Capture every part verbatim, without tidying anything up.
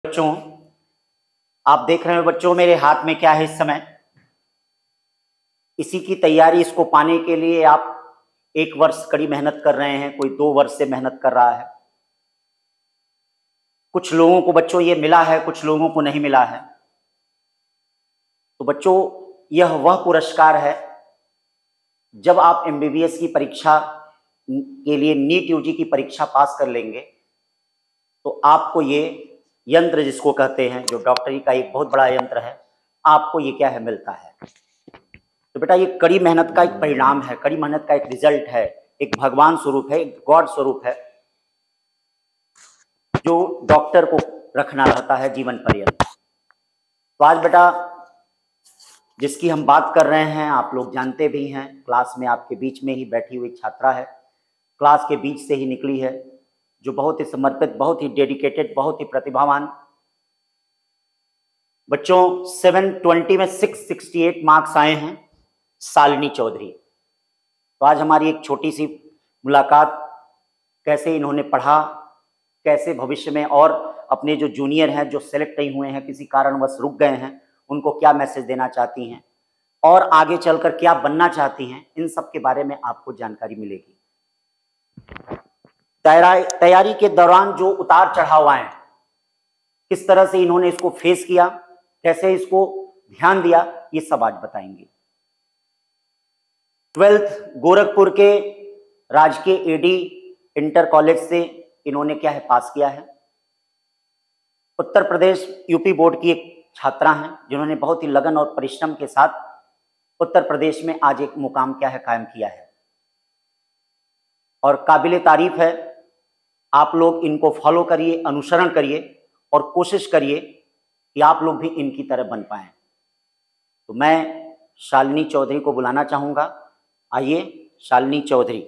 बच्चों, आप देख रहे हो बच्चों मेरे हाथ में क्या है इस समय। इसी की तैयारी, इसको पाने के लिए आप एक वर्ष कड़ी मेहनत कर रहे हैं, कोई दो वर्ष से मेहनत कर रहा है। कुछ लोगों को बच्चों ये मिला है, कुछ लोगों को नहीं मिला है। तो बच्चों, यह वह पुरस्कार है जब आप एमबीबीएस की परीक्षा के लिए नीट यूजी की परीक्षा पास कर लेंगे तो आपको ये यंत्र, जिसको कहते हैं, जो डॉक्टरी का एक बहुत बड़ा यंत्र है, आपको ये क्या है, मिलता है। तो बेटा, ये कड़ी मेहनत का एक परिणाम है, कड़ी मेहनत का एक रिजल्ट है, एक भगवान स्वरूप है, एक गॉड स्वरूप है, जो डॉक्टर को रखना रहता है जीवन पर्यंत। तो आज बेटा, जिसकी हम बात कर रहे हैं, आप लोग जानते भी हैं, क्लास में आपके बीच में ही बैठी हुई छात्रा है, क्लास के बीच से ही निकली है, जो बहुत ही समर्पित, बहुत ही डेडिकेटेड, बहुत ही प्रतिभावान। बच्चों, सेवन ट्वेंटी में सिक्स सिक्सटी एट मार्क्स आए हैं, शालिनी चौधरी। तो आज हमारी एक छोटी सी मुलाकात, कैसे इन्होंने पढ़ा, कैसे भविष्य में और अपने जो जूनियर हैं, जो सेलेक्ट नहीं हुए हैं, किसी कारणवश रुक गए हैं, उनको क्या मैसेज देना चाहती हैं और आगे चलकर क्या बनना चाहती हैं, इन सब के बारे में आपको जानकारी मिलेगी। तैयारी के दौरान जो उतार चढ़ाव आए, किस तरह से इन्होंने इसको फेस किया, कैसे इसको ध्यान दिया, ये सब आज बताएंगे। ट्वेल्थ गोरखपुर के राजकीय एडी इंटर कॉलेज से इन्होंने क्या है, पास किया है। उत्तर प्रदेश यूपी बोर्ड की एक छात्रा हैं, जिन्होंने बहुत ही लगन और परिश्रम के साथ उत्तर प्रदेश में आज एक मुकाम क्या है, कायम किया है। और काबिले तारीफ है, आप लोग इनको फॉलो करिए, अनुसरण करिए और कोशिश करिए कि आप लोग भी इनकी तरह बन पाएं। तो मैं शालिनी चौधरी को बुलाना चाहूंगा। आइए शालिनी चौधरी।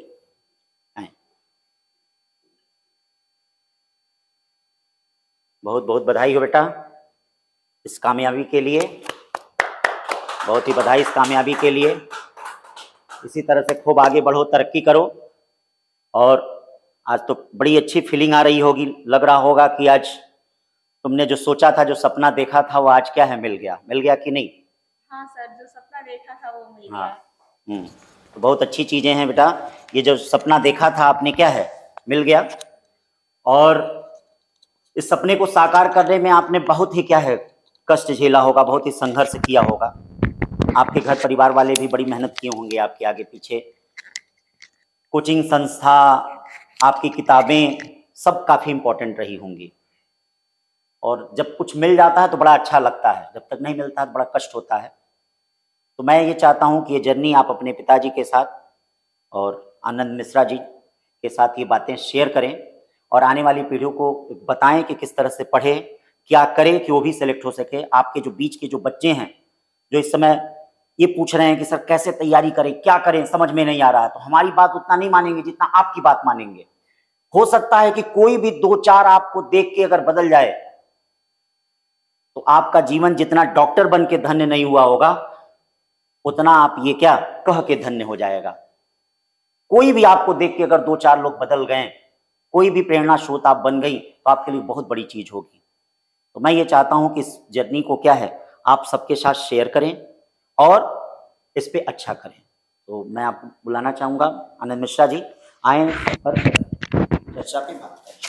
बहुत बहुत बधाई हो बेटा इस कामयाबी के लिए, बहुत ही बधाई इस कामयाबी के लिए। इसी तरह से खूब आगे बढ़ो, तरक्की करो। और आज तो बड़ी अच्छी फीलिंग आ रही होगी, लग रहा होगा कि आज तुमने जो सोचा था, जो सपना देखा था, वो आज क्या है, मिल गया। मिल गया कि नहीं? हाँ सर, जो सपना देखा था वो मिल हाँ। गया। हम्म तो बहुत अच्छी चीजें हैं बेटा। ये जो सपना देखा था आपने, क्या है, मिल गया। और इस सपने को साकार करने में आपने बहुत ही क्या है, कष्ट झेला होगा, बहुत ही संघर्ष किया होगा। आपके घर परिवार वाले भी बड़ी मेहनत किए होंगे आपके आगे पीछे। कोचिंग संस्था, आपकी किताबें, सब काफी इंपॉर्टेंट रही होंगी। और जब कुछ मिल जाता है तो बड़ा अच्छा लगता है, जब तक नहीं मिलता है तो बड़ा कष्ट होता है। तो मैं ये चाहता हूँ कि ये जर्नी आप अपने पिताजी के साथ और आनंद मिश्रा जी के साथ ये बातें शेयर करें और आने वाली पीढ़ियों को बताएं कि किस तरह से पढ़े, क्या करें कि वो भी सेलेक्ट हो सके। आपके जो बीच के जो बच्चे हैं, जो इस समय ये पूछ रहे हैं कि सर कैसे तैयारी करें, क्या करें, समझ में नहीं आ रहा है, तो हमारी बात उतना नहीं मानेंगे जितना आपकी बात मानेंगे। हो सकता है कि कोई भी दो चार आपको देख के अगर बदल जाए तो आपका जीवन जितना डॉक्टर बन के धन्य नहीं हुआ होगा, उतना आप ये क्या कह के धन्य हो जाएगा। कोई भी आपको देख के अगर दो चार लोग बदल गए, कोई भी प्रेरणा स्रोत आप बन गई, तो आपके लिए बहुत बड़ी चीज होगी। तो मैं ये चाहता हूं कि इस जर्नी को क्या है, आप सबके साथ शेयर करें और इस पे अच्छा करें। तो मैं आपको बुलाना चाहूंगा, आनंद मिश्रा जी आए पर चर्चा पे बात करें।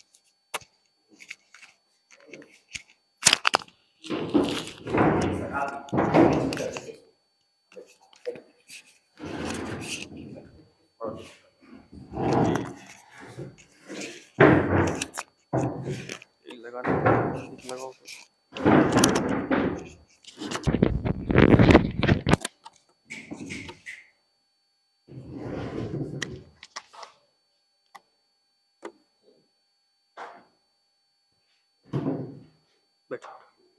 लगाओ बेटा।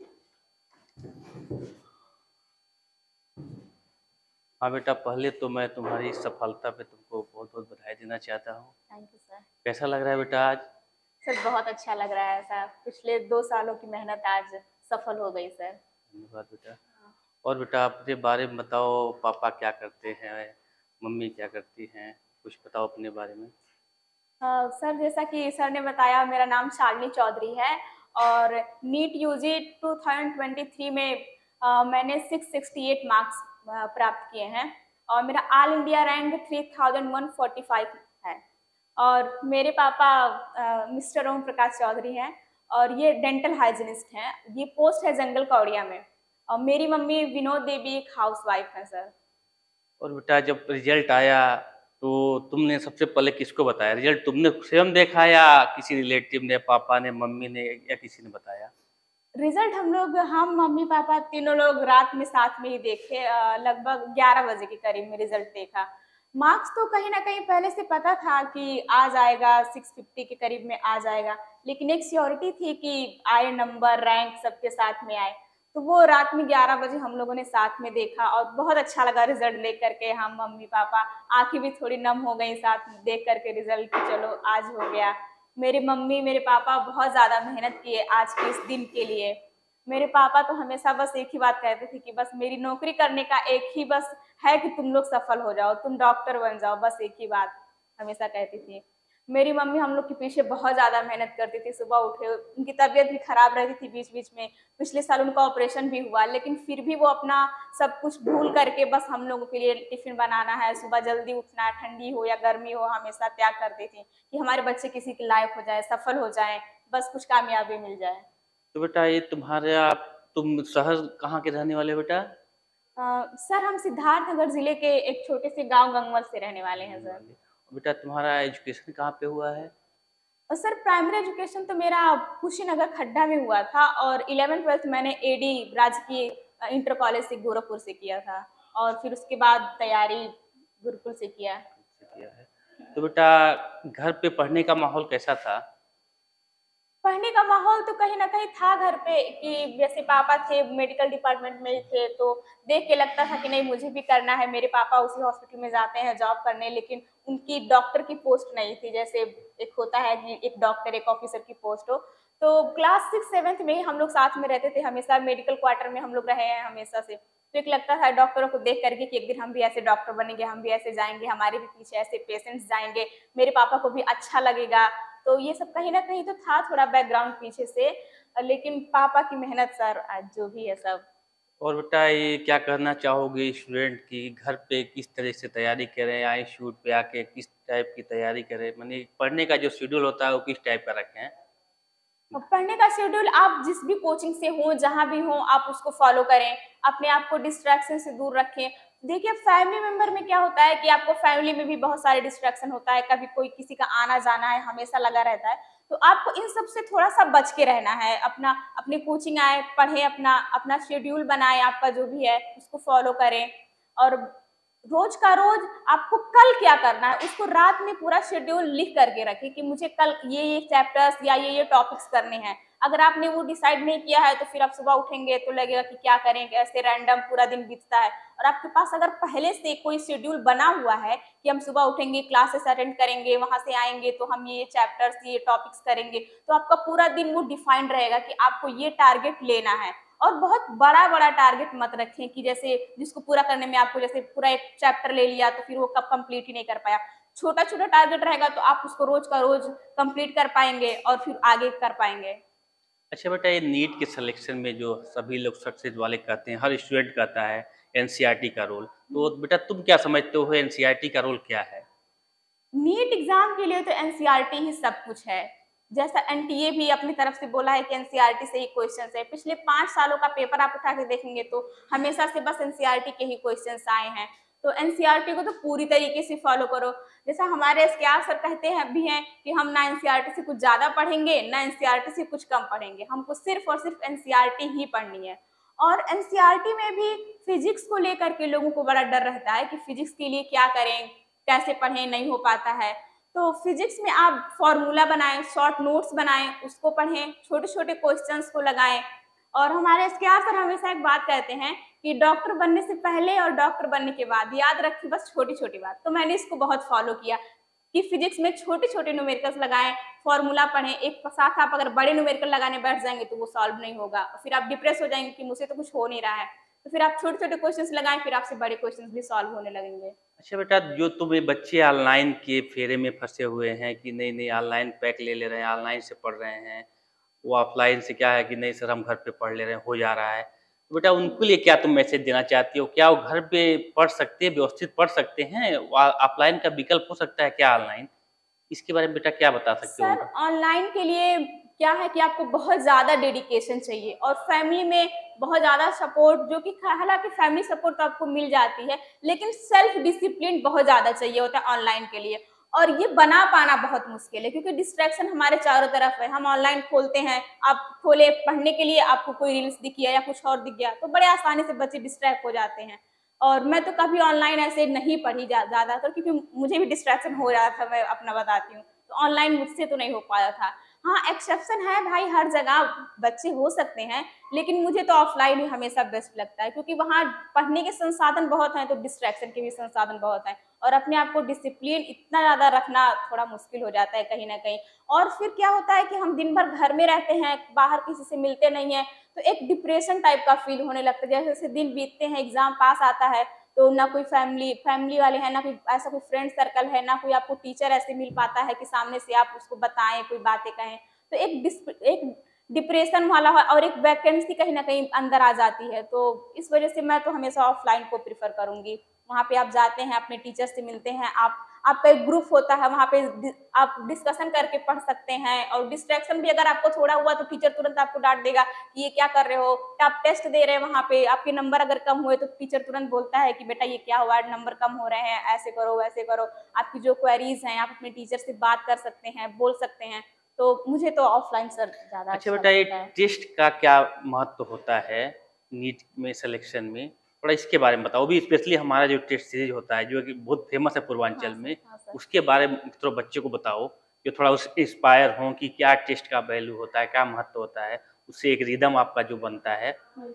हाँ बेटा, पहले तो मैं तुम्हारी सफलता पे तुमको बहुत बहुत बधाई देना चाहता हूँ। Thank you sir. कैसा लग रहा है बेटा आज? सर बहुत अच्छा लग रहा है सर, पिछले दो सालों की मेहनत आज सफल हो गई सर। धन्यवाद बेटा। और बेटा अपने बारे में बताओ, पापा क्या करते हैं, मम्मी क्या करती हैं, कुछ बताओ अपने बारे में। हाँ सर, जैसा कि सर ने बताया, मेरा नाम शालिनी चौधरी है और NEET UG two thousand twenty three में अ, मैंने सिक्स सिक्सटी एट मार्क्स प्राप्त किए हैं और मेरा all India rank three thousand one forty five है। और मेरे पापा अ, मिस्टर ओम प्रकाश चौधरी हैं और ये डेंटल हाइजीनिस्ट हैं। ये पोस्ट है जंगल कौड़िया में। और मेरी मम्मी विनोद देवी एक हाउस वाइफ है सर। और बेटा जब रिजल्ट आया तो तुमने सबसे पहले किसको बताया? रिजल्ट तुमने स्वयं देखा या किसी रिलेटिव ने, पापा ने, मम्मी ने या किसी ने बताया? रिजल्ट हम लोग हम मम्मी पापा तीनों लोग रात में साथ में ही देखे। अ, लगभग ग्यारह बजे के करीब में रिजल्ट देखा। मार्क्स तो कहीं ना कहीं पहले से पता था कि आ जाएगा, सिक्स फिफ्टी के करीब में आ जाएगा, लेकिन एक श्योरिटी थी कि आए नंबर रैंक सबके साथ में आए। तो वो रात में ग्यारह बजे हम लोगों ने साथ में देखा और बहुत अच्छा लगा रिजल्ट देख करके। हम मम्मी पापा आंखें भी थोड़ी नम हो गई साथ देख करके रिजल्ट कि चलो आज हो गया। मेरी मम्मी मेरे पापा बहुत ज़्यादा मेहनत किए आज के इस दिन के लिए। मेरे पापा तो हमेशा बस एक ही बात कहते थे कि बस मेरी नौकरी करने का एक ही बस है कि तुम लोग सफल हो जाओ, तुम डॉक्टर बन जाओ, बस एक ही बात हमेशा कहती थी। मेरी मम्मी हम लोग के पीछे बहुत ज़्यादा मेहनत करती थी। सुबह उठे, उनकी तबीयत भी खराब रहती थी बीच बीच में। पिछले साल उनका ऑपरेशन भी हुआ, लेकिन फिर भी वो अपना सब कुछ भूल करके बस हम लोगों के लिए टिफिन बनाना है, सुबह जल्दी उठना, ठंडी हो या गर्मी हो, हमेशा त्याग करती थी कि हमारे बच्चे किसी के लायक हो जाए, सफल हो जाए, बस कुछ कामयाबी मिल जाए। तो बेटा ये तुम्हारा तुम शहर कहाँ के रहने वाले हो बेटा? अ, सर हम सिद्धार्थनगर जिले के एक छोटे से गांव गंगवल से रहने वाले हैं सर। बेटा तुम्हारा एजुकेशन कहाँ पे हुआ है? और सर प्राइमरी एजुकेशन तो मेरा कुशीनगर खड्डा में हुआ था और इलेवन ट्वेल्थ मैंने एडी राजकीय इंटर कॉलेज से गोरखपुर से किया था और फिर उसके बाद तैयारी गुरुकुल से किया। से किया है। तो बेटा घर पे पढ़ने का माहौल कैसा था? पढ़ने का माहौल तो कहीं ना कहीं था घर पे कि जैसे पापा थे मेडिकल डिपार्टमेंट में ही थे, तो देख के लगता था कि नहीं मुझे भी करना है। मेरे पापा उसी हॉस्पिटल में जाते हैं जॉब करने, लेकिन उनकी डॉक्टर की पोस्ट नहीं थी। जैसे एक होता है कि एक डॉक्टर एक ऑफिसर की पोस्ट हो। तो क्लास सिक्स सेवेंथ में ही हम लोग साथ में रहते थे, हमेशा मेडिकल क्वार्टर में हम लोग रहे हैं हमेशा से। तो एक लगता था डॉक्टरों को देख करके कि एक दिन हम भी ऐसे डॉक्टर बनेंगे, हम भी ऐसे जाएंगे, हमारे भी पीछे ऐसे पेशेंट्स जाएंगे, मेरे पापा को भी अच्छा लगेगा। तो ये सब कहीं ना कहीं तो था थोड़ा बैकग्राउंड पीछे से, लेकिन पापा की मेहनत सर आज जो भी है सब। और बेटा ये क्या कहना चाहोगे स्टूडेंट की घर पे किस तरह से तैयारी करें या इंस्टीट्यूट पे आके किस टाइप की तैयारी करें? माने पढ़ने का जो शेड्यूल होता है वो किस टाइप का रखें? और पढ़ने का शेड्यूल आप जिस भी कोचिंग से हो, जहाँ भी हो, आप उसको फॉलो करें। अपने आप को डिस्ट्रैक्शन से दूर रखें। देखिए फैमिली मेंबर में क्या होता है कि आपको फैमिली में भी बहुत सारे डिस्ट्रैक्शन होता है, कभी कोई किसी का आना जाना है हमेशा लगा रहता है। तो आपको इन सब से थोड़ा सा बच के रहना है। अपना अपनी कोचिंग आए, पढ़े, अपना अपना शेड्यूल बनाए, आपका जो भी है उसको फॉलो करें। और रोज का रोज आपको कल क्या करना है उसको रात में पूरा शेड्यूल लिख करके रखें कि मुझे कल ये ये चैप्टर्स या ये ये टॉपिक्स करने हैं। अगर आपने वो डिसाइड नहीं किया है तो फिर आप सुबह उठेंगे तो लगेगा कि क्या करें, कैसे रैंडम पूरा दिन बीतता है। और आपके पास अगर पहले से कोई शेड्यूल बना हुआ है कि हम सुबह उठेंगे, क्लासेस अटेंड करेंगे, वहां से आएंगे तो हम ये चैप्टर्स ये टॉपिक्स करेंगे, तो आपका पूरा दिन वो डिफाइंड रहेगा कि आपको ये टारगेट लेना है। और बहुत बड़ा बड़ा टारगेट मत रखें कि जैसे जिसको पूरा करने में आपको जैसे पूरा एक चैप्टर ले लिया तो फिर वो कब कंप्लीट ही नहीं कर पाया। छोटा छोटा टारगेट रहेगा तो आप उसको रोज का रोज कंप्लीट कर पाएंगे और फिर आगे कर पाएंगे। अच्छा बेटा ये नीट के सिलेक्शन में जो सभी लोग सक्सेस वाले कहते हैं, हर स्टूडेंट कहता है एनसीईआरटी का रोल, तो बेटा तुम क्या समझते हो एनसीईआरटी का रोल क्या है? नीट एग्जाम के लिए तो एनसीईआरटी ही सब कुछ है। जैसा एनटीए भी अपनी तरफ से बोला है कि एनसीईआरटी से ही क्वेश्चंस है। पिछले पांच सालों का पेपर आप उठा के देखेंगे तो हमेशा से बस एनसीईआरटी के ही क्वेश्चंस आए हैं। तो एनसीईआरटी को तो पूरी तरीके से फॉलो करो। जैसा हमारे एसकेआर सर कहते हैं भी हैं कि हम ना एनसीईआरटी से कुछ ज्यादा पढ़ेंगे ना एनसीईआरटी से कुछ कम पढ़ेंगे, हमको सिर्फ और सिर्फ एनसीईआरटी ही पढ़नी है। और एनसीईआरटी में भी फिजिक्स को लेकर के लोगों को बड़ा डर रहता है कि फिजिक्स के लिए क्या करें, कैसे पढ़ें, नहीं हो पाता है। तो फिजिक्स में आप फॉर्मूला बनाएं, शॉर्ट नोट्स बनाएं, उसको पढ़ें, छोटे छोटे क्वेश्चंस को लगाएं। और हमारे एसकेआर सर हमेशा एक बात कहते हैं कि डॉक्टर बनने से पहले और डॉक्टर बनने के बाद याद रखिए बस छोटी छोटी बात। तो मैंने इसको बहुत फॉलो किया कि फिजिक्स में छोटे छोटे न्यूमेरिकल्स लगाएं, फॉर्मूला पढ़ें। एक साथ आप अगर बड़े न्यूमेरिकल लगाने बैठ जाएंगे तो वो सॉल्व नहीं होगा, फिर आप डिप्रेस हो जाएंगे कि मुझसे तो कुछ हो नहीं रहा है। तो फिर आप छोटे छोटे क्वेश्चंस लगाएं, फिर आपसे बड़े क्वेश्चंस भी सॉल्व होने लगेंगे। अच्छा बेटा जो तुम्हें बच्चे ऑनलाइन के फेरे में फंसे हुए हैं कि नहीं नहीं ऑनलाइन पैक ले ले रहे हैं, ऑनलाइन से पढ़ रहे हैं, वो ऑफलाइन से क्या है कि नहीं सर हम घर पे पढ़ ले रहे हैं, हो जा रहा है। तो बेटा उनके लिए क्या तुम मैसेज देना चाहती हो? क्या वो घर पे पढ़ सकते हैं, व्यवस्थित पढ़ सकते हैं? ऑफलाइन का विकल्प हो सकता है क्या ऑनलाइन? इसके बारे में बेटा क्या बता सकते हो सर उनको? ऑनलाइन के लिए क्या है कि आपको बहुत ज़्यादा डेडिकेशन चाहिए और फैमिली में बहुत ज़्यादा सपोर्ट, जो कि हालांकि फैमिली सपोर्ट तो आपको मिल जाती है, लेकिन सेल्फ डिसिप्लिन बहुत ज़्यादा चाहिए होता है ऑनलाइन के लिए। और ये बना पाना बहुत मुश्किल है क्योंकि डिस्ट्रैक्शन हमारे चारों तरफ है। हम ऑनलाइन खोलते हैं, आप खोले पढ़ने के लिए, आपको कोई रील्स दिखी है या कुछ और दिख गया तो बड़े आसानी से बच्चे डिस्ट्रैक्ट हो जाते हैं। और मैं तो कभी ऑनलाइन ऐसे नहीं पढ़ी ज़्यादातर, क्योंकि मुझे भी डिस्ट्रैक्शन हो रहा था, मैं अपना बताती हूँ। तो ऑनलाइन मुझसे तो नहीं हो पाया था। हाँ, एक्सेप्शन है भाई, हर जगह बच्चे हो सकते हैं, लेकिन मुझे तो ऑफलाइन ही हमेशा बेस्ट लगता है क्योंकि वहाँ पढ़ने के संसाधन बहुत हैं तो डिस्ट्रैक्शन के भी संसाधन बहुत हैं और अपने आप को डिसिप्लिन इतना ज़्यादा रखना थोड़ा मुश्किल हो जाता है कहीं ना कहीं। और फिर क्या होता है कि हम दिन भर घर में रहते हैं, बाहर किसी से मिलते नहीं हैं, तो एक डिप्रेशन टाइप का फील होने लगता है। जैसे जैसे दिन बीतते हैं, एग्जाम पास आता है तो ना कोई फैमिली फैमिली वाले हैं, ना कोई ऐसा कोई फ्रेंड सर्कल है, ना कोई आपको टीचर ऐसे मिल पाता है कि सामने से आप उसको बताएं, कोई बातें कहें। तो एक डिस एक डिप्रेशन वाला और एक वैकेंसी कहीं ना कहीं अंदर आ जाती है। तो इस वजह से मैं तो हमेशा ऑफलाइन को प्रिफर करूंगी। वहाँ पे आप जाते हैं, अपने टीचर से मिलते हैं, आप आपका एक ग्रुप होता है, वहाँ पे आप डिस्कशन करके पढ़ सकते हैं। और डिस्ट्रैक्शन भी अगर आपको थोड़ा हुआ तो टीचर तुरंत आपको डांट देगा कि ये क्या कर रहे हो। आप टेस्ट दे रहे हैं, वहाँ पे आपके नंबर अगर कम हुए तो टीचर तुरंत बोलता है कि बेटा ये क्या हुआ, नंबर कम हो रहे हैं, ऐसे करो वैसे करो। आपकी जो क्वेरीज हैं आप अपने टीचर से बात कर सकते हैं, बोल सकते हैं। तो मुझे तो ऑफलाइन सर ज़्यादा अच्छा अच्छा बेटा, ये लगता है। टेस्ट का क्या महत्व होता है नीट में सिलेक्शन में? थोड़ा इसके बारे में बताओ। भी स्पेशली हमारा जो टेस्ट सीरीज होता है जो कि बहुत फेमस है पूर्वांचल हाँ में, सर, हाँ सर। उसके बारे में थोड़ा बच्चे को बताओ जो थोड़ा उस इंस्पायर हों कि क्या टेस्ट का वैल्यू होता है, क्या महत्व होता है, उससे एक रिदम आपका जो बनता है।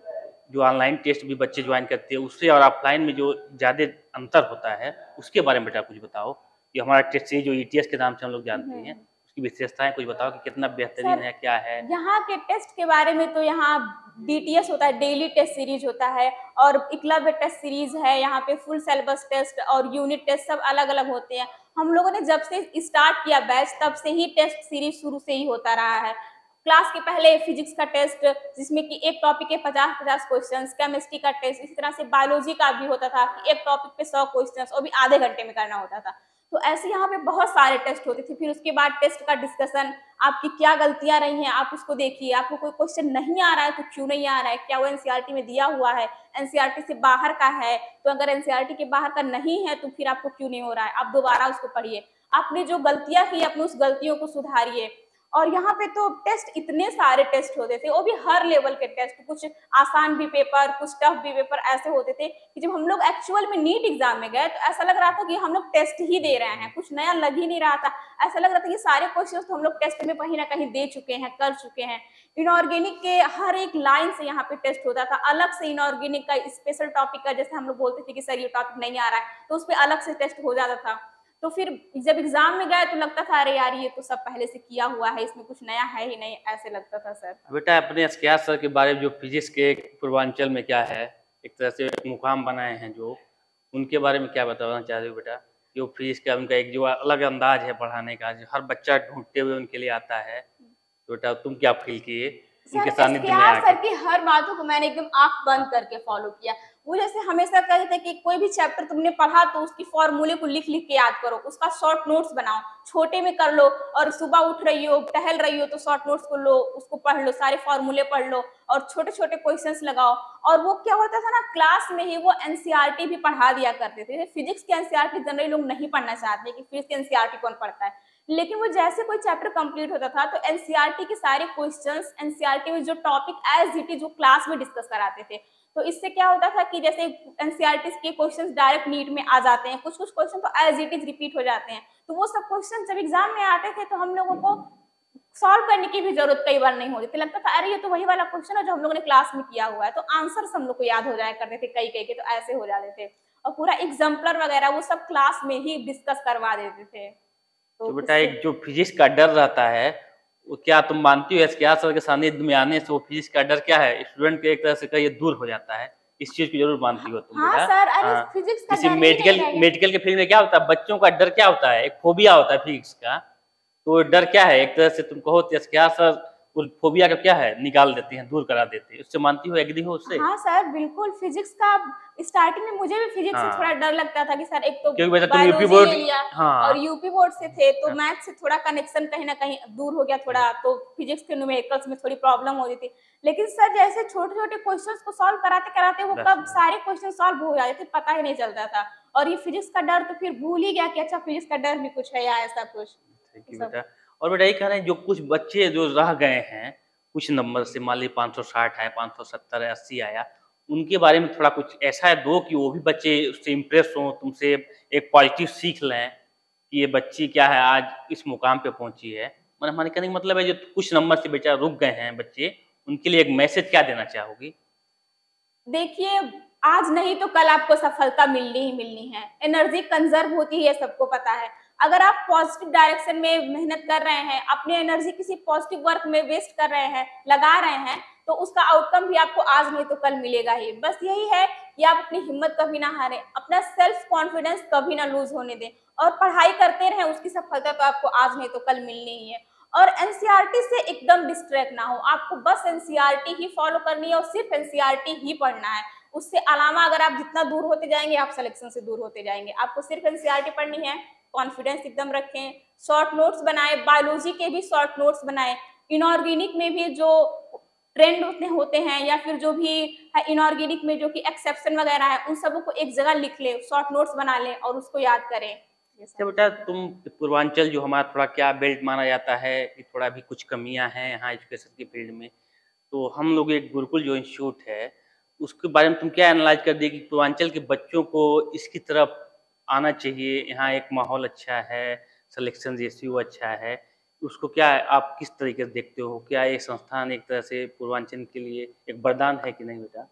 जो ऑनलाइन टेस्ट भी बच्चे ज्वाइन करते हैं उससे और ऑफलाइन में जो ज़्यादा अंतर होता है उसके बारे में बेटा कुछ बताओ। ये हमारा टेस्ट सीरीज जो ई टी एस के नाम से हम लोग जानते हैं, उसकी विशेषताएं कुछ बताओ कि कितना बेहतरीन सर है, क्या है? यहाँ के टेस्ट के बारे में तो यहाँ डी टी एस होता है, डेली टेस्ट सीरीज होता है, और एकलव्य टेस्ट सीरीज है। यहाँ पे फुल सिलेबस टेस्ट और यूनिट टेस्ट सब अलग अलग होते हैं। हम लोगों ने जब से स्टार्ट किया बैच तब से ही टेस्ट सीरीज शुरू से ही होता रहा है। क्लास के पहले फिजिक्स का टेस्ट जिसमें कि एक टॉपिक के पचास पचास क्वेश्चंस, केमिस्ट्री का टेस्ट, इसी तरह से बायोलॉजी का भी होता था कि एक टॉपिक पे सौ क्वेश्चंस, वो भी आधे घंटे में करना होता था। तो ऐसे यहाँ पे बहुत सारे टेस्ट होते थे। फिर उसके बाद टेस्ट का डिस्कशन, आपकी क्या गलतियां रही हैं आप उसको देखिए, आपको कोई क्वेश्चन नहीं आ रहा है तो क्यों नहीं आ रहा है, क्या वो N C E R T में दिया हुआ है, N C E R T से बाहर का है, तो अगर N C E R T के बाहर का नहीं है तो फिर आपको क्यों नहीं हो रहा है, आप दोबारा उसको पढ़िए, आपने जो गलतियां की अपनी उस गलतियों को सुधारिए। और यहाँ पे तो टेस्ट इतने सारे टेस्ट होते थे, वो भी हर लेवल के टेस्ट, कुछ आसान भी पेपर, कुछ टफ भी पेपर ऐसे होते थे कि जब हम लोग एक्चुअल में नीट एग्जाम में गए तो ऐसा लग रहा था कि हम लोग टेस्ट ही दे रहे हैं, कुछ नया लग ही नहीं रहा था। ऐसा लग रहा था कि सारे क्वेश्चन तो हम लोग टेस्ट में कहीं ना कहीं दे चुके हैं, कर चुके हैं। इनऑर्गेनिक के हर एक लाइन से यहाँ पे टेस्ट होता था, अलग से इनऑर्गेनिक का स्पेशल टॉपिक का, जैसे हम लोग बोलते थे कि सर ये टॉपिक नहीं आ रहा है तो उस पर अलग से टेस्ट हो जाता था। तो फिर जब एग्जाम में गए तो लगता था अरे यार ये तो सब पहले से किया हुआ है, इसमें कुछ नया है ही नहीं, ऐसे लगता था सर। बेटा अपने एसकेआर सर के बारे में जो फिजिक्स के पूर्वांचल में क्या है, एक तरह से मुकाम बनाए हैं जो, उनके बारे में क्या बताना चाह रहे हो बेटा? कि वो फिजिक्स का उनका एक जो अलग अंदाज है पढ़ाने का, जो हर बच्चा ढूंढते हुए उनके लिए आता है, तो बेटा तुम क्या फील किए उनके सानिध्य में सर सर आके? की हर बातों को मैंने एकदम आंख बंद करके फॉलो किया। वो जैसे हमेशा कहते थे कि कोई भी चैप्टर तुमने पढ़ा तो उसकी फॉर्मूले को लिख लिख के याद करो, उसका शॉर्ट नोट्स बनाओ, छोटे में कर लो, और सुबह उठ रही हो टहल रही हो तो शॉर्ट नोट्स को लो, उसको पढ़ लो, सारे फॉर्मूले पढ़ लो और छोटे छोटे क्वेश्चंस लगाओ। और वो क्या होता था ना, क्लास में ही वो N C E R T भी पढ़ा दिया करते थे। फिजिक्स के N C E R T generally लोग नहीं पढ़ना चाहते कि फिजिक्स के N C E R T कौन पढ़ता है, लेकिन वो जैसे कोई चैप्टर कंप्लीट होता था तो N C E R T के सारे questions, N C E R T में जो टॉपिक एज इट इज जो क्लास में डिस्कस कराते थे, तो इससे क्या होता था कि जैसे N C E R T के क्वेश्चंस डायरेक्ट नीट में आ जाते हैं, कुछ कुछ क्वेश्चन तो एज इट इज रिपीट हो जाते हैं, तो वो सब क्वेश्चन जब एग्जाम में आते थे तो हम लोगों को सॉल्व करने की भी जरूरत कई बार नहीं होती थी। लगता था अरे ये तो वही वाला क्वेश्चन है जो हम लोगों ने क्लास में किया हुआ है, तो आंसर हम लोग को याद हो जाया करते थे कई कई के, तो ऐसे हो जाते थे। और पूरा एग्जाम्पलर वगैरह वो सब क्लास में ही डिस्कस करवा देते थे। तो बेटा एक जो फिजिक्स का डर रहता है, वो क्या तुम मानती हो एसकेआर सर के सानिध्य में आने से वो फिजिक्स का डर क्या है स्टूडेंट के एक तरह से कहीं दूर हो जाता है? इस चीज को जरूर मानती हो तुम हाँ बेटा? सर, अरे हाँ। फिजिक्स का किसी डर ही मेडिकल नहीं है। मेडिकल के फील्ड में क्या होता है, बच्चों का डर क्या होता है, एक फोबिया होता है फिजिक्स का, तो डर क्या है एक तरह से तुम कहो तो एसकेआर सर वो फोबिया का क्या है, निकाल देते हैं, दूर करा देते हैं। उससे मानती हो, एग्री हो उससे? हाँ सर, बिल्कुल फिजिक्स का स्टार्टिंग में मुझे भी फिजिक्स से थोड़ा हाँ, डर लगता था कि सर एक तो क्योंकि वैसे तुम यूपी बायोलॉजी बोर्ड ले लिया और हाँ, यूपी बोर्ड से थे तो हाँ, मैथ से थोड़ा कनेक्शन कहीं ना कहीं दूर हो गया थोड़ा, तो फिजिक्स के न्यूमेरिकल्स में थोड़ी प्रॉब्लम होती थी। लेकिन सर जैसे छोटे छोटे क्वेश्चंस को सॉल्व कराते कराते वो बस कब बस। सारे क्वेश्चन सॉल्व हो जाते थे पता ही नहीं चलता था। और ये फिजिक्स का डर तो फिर भूल ही गया कि अच्छा फिजिक्स का डर भी कुछ है या ऐसा कुछ। थैंक ये यू सब बेटा। और बेटा ये कह रहे हैं जो कुछ बच्चे जो रह गए हैं, कुछ नंबर से मान लीजिए पाँच सौ साठ है, पाँच सौ सत्तर है, अस्सी आया, उनके बारे में थोड़ा कुछ ऐसा है दो कि वो भी बच्चे उससे इम्प्रेस हों, तुमसे एक पॉजिटिव सीख लें कि ये बच्ची क्या है आज इस मुकाम पे पहुँची है। मतलब हमारे कहने का मतलब है जो कुछ नंबर से बेचारा रुक गए हैं बच्चे, उनके लिए एक मैसेज क्या देना चाहोगी? देखिए, आज नहीं तो कल आपको सफलता मिलनी ही मिलनी है। एनर्जी कंज़र्व होती है, सबको पता है। अगर आप पॉजिटिव डायरेक्शन में मेहनत कर रहे हैं, अपनी एनर्जी किसी पॉजिटिव वर्क में वेस्ट कर रहे हैं, लगा रहे हैं, तो उसका आउटकम भी आपको आज नहीं तो कल मिलेगा ही। बस यही है कि आप अपनी हिम्मत कभी ना हारें, अपना सेल्फ कॉन्फिडेंस कभी ना लूज़ होने दें और पढ़ाई करते रहें, उसकी सफलता तो आपको आज नहीं तो कल मिलनी ही है। और एनसीईआरटी से एकदम डिस्ट्रैक्ट ना हो, आपको बस एनसीईआरटी ही फॉलो करनी है और सिर्फ एनसीईआरटी ही पढ़ना है। उससे अलावा अगर आप जितना दूर होते जाएंगे आप सिलेक्शन से दूर होते जाएंगे। आपको सिर्फ एनसीईआरटी पढ़नी है, कॉन्फिडेंस एकदम रखें, शॉर्ट नोट्स बनाएं, बायोलॉजी के भी शॉर्ट नोट्स बनाएं, इनऑर्गेनिक में भी जो ट्रेंड होते होते हैं या फिर जो भी है इनऑर्गेनिक में जो कि एक्सेप्शन वगैरह है उन सबको एक जगह लिख ले, शॉर्ट नोट्स बना लें और उसको याद करें। ये अच्छा सब। बेटा तुम पूर्वांचल जो हमारा थोड़ा क्या बेल्ट माना जाता है कि थोड़ा भी कुछ कमियां हैं यहाँ एजुकेशन के फील्ड में, तो हम लोग एक गुरुकुल जो इंस्टीट्यूट है उसके बारे में तुम क्या एनालाइज कर दिए कि पूर्वांचल के बच्चों को इसकी तरफ आना चाहिए, यहाँ एक माहौल अच्छा है, सिलेक्शन रेशियो अच्छा है, उसको क्या आप किस तरीके से देखते हो? क्या ये संस्थान एक तरह से पूर्वांचल के लिए एक वरदान है कि नहीं बेटा?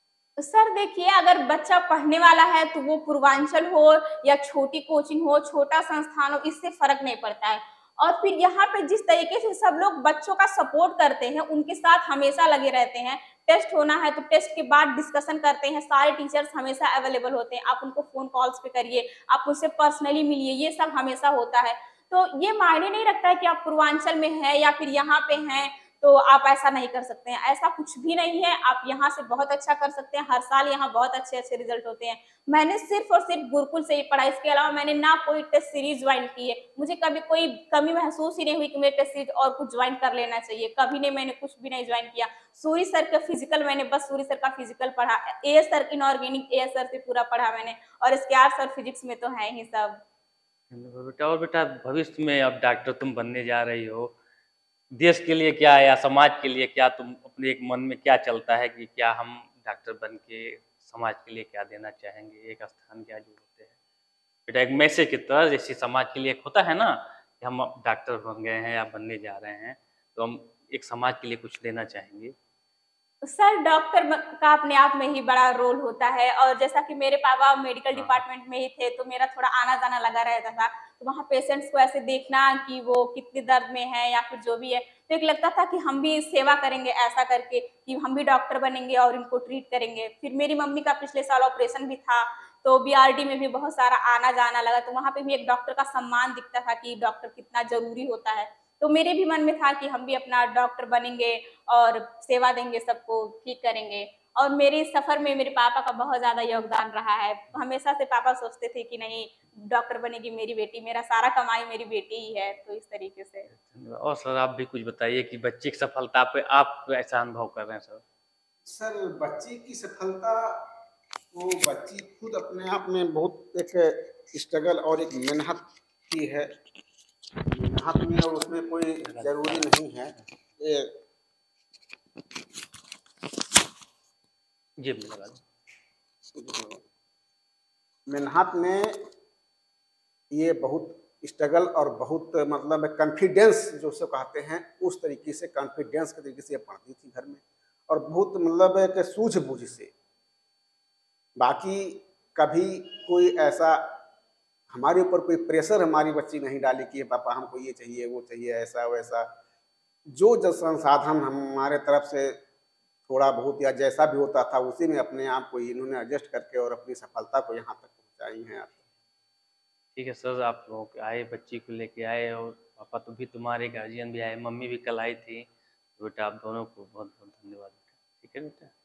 सर देखिए, अगर बच्चा पढ़ने वाला है तो वो पूर्वांचल हो या छोटी कोचिंग हो, छोटा संस्थान हो, इससे फर्क नहीं पड़ता है। और फिर यहाँ पे जिस तरीके से सब लोग बच्चों का सपोर्ट करते हैं, उनके साथ हमेशा लगे रहते हैं। टेस्ट होना है तो टेस्ट के बाद डिस्कशन करते हैं, सारे टीचर्स हमेशा अवेलेबल होते हैं। आप उनको फोन कॉल्स पे करिए, आप उनसे पर्सनली मिलिए, ये सब हमेशा होता है। तो ये मायने नहीं रखता है कि आप पूर्वांचल में हैं या फिर यहाँ पे हैं तो आप ऐसा नहीं कर सकते हैं, ऐसा कुछ भी नहीं है। आप यहाँ से बहुत अच्छा कर सकते हैं, हर साल यहाँ बहुत अच्छे अच्छे रिजल्ट होते हैं। मैंने सिर्फ और सिर्फ गुरुकुल से ही पढ़ा, इसके अलावा मैंने ना कोई टेस्ट सीरीज ज्वाइन की है। मुझे कभी कोई कमी महसूस ही नहीं हुई कि मेरे टेस्ट सीरीज और कुछ ज्वाइन कर लेना चाहिए, कभी नहीं, मैंने कुछ भी नहीं ज्वाइन किया। सूरी सर का फिजिकल मैंने बस सूरी सर का फिजिकल पढ़ा, A S sir inorganic A S sir से पूरा पढ़ा मैंने, और इसके आर सर फिजिक्स में तो है ही सब। बेटा और बेटा भविष्य में अब डॉक्टर तुम बनने जा रही हो, देश के लिए क्या या समाज के लिए क्या तुम अपने एक मन में क्या चलता है कि क्या हम डॉक्टर बन के समाज के लिए क्या देना चाहेंगे, एक स्थान क्या जो होते हैं बेटा एक मैसेज की तरह, जैसे समाज के लिए एक होता है ना कि हम अब डॉक्टर बन गए हैं या बनने जा रहे हैं तो हम एक समाज के लिए कुछ देना चाहेंगे। सर डॉक्टर ब का अपने आप में ही बड़ा रोल होता है और जैसा कि मेरे पापा मेडिकल हाँ डिपार्टमेंट में ही थे, तो मेरा थोड़ा आना-जाना लगा रहता था। तो वहाँ पेशेंट्स को ऐसे देखना कि वो कितने दर्द में हैं या फिर जो भी है, तो एक लगता था कि हम भी सेवा करेंगे ऐसा करके कि हम भी डॉक्टर बनेंगे और इनको ट्रीट करेंगे। फिर मेरी मम्मी का पिछले साल ऑपरेशन भी था, तो बीआरडी में भी बहुत सारा आना-जाना लगा, तो वहाँ पे भी एक डॉक्टर का सम्मान दिखता था कि डॉक्टर कितना ज़रूरी होता है। तो मेरे भी मन में था कि हम भी अपना डॉक्टर बनेंगे और सेवा देंगे, सबको ठीक करेंगे। और मेरे इस सफ़र में मेरे पापा का बहुत ज़्यादा योगदान रहा है। हमेशा से पापा सोचते थे कि नहीं डॉक्टर बनेगी मेरी बेटी, मेरा सारा कमाई मेरी बेटी ही है, तो इस तरीके से। और सर आप भी कुछ बताइए कि बच्चे की सफलता पे आप ऐसा अनुभव कर रहे हैं सर। सर बच्ची की सफलता वो बच्ची खुद अपने आप में बहुत एक स्ट्रगल और एक मेहनत की है, मेहनत में और उसमें कोई ज़रूरी नहीं है ये जेब में लगा दो। मेहनत में ये बहुत स्ट्रगल और बहुत मतलब कॉन्फिडेंस जो उसको कहते हैं उस तरीके से कॉन्फिडेंस के तरीके से ये पढ़ती थी घर में और बहुत मतलब एक सूझबूझ से। बाकी कभी कोई ऐसा हमारे ऊपर कोई प्रेशर हमारी बच्ची नहीं डाली कि पापा हमको ये चाहिए वो चाहिए ऐसा वैसा, जो जो संसाधन हमारे तरफ से थोड़ा बहुत या जैसा भी होता था उसी में अपने आप को इन्होंने एडजस्ट करके और अपनी सफलता को यहाँ तक पहुँचाई हैं। ठीक है सर, आप लोग आए बच्ची को लेके आए और पापा तो भी तुम्हारे गार्जियन भी आए, मम्मी भी कल आई थी, बेटा आप दोनों को बहुत बहुत धन्यवाद बेटा। ठीक है बेटा।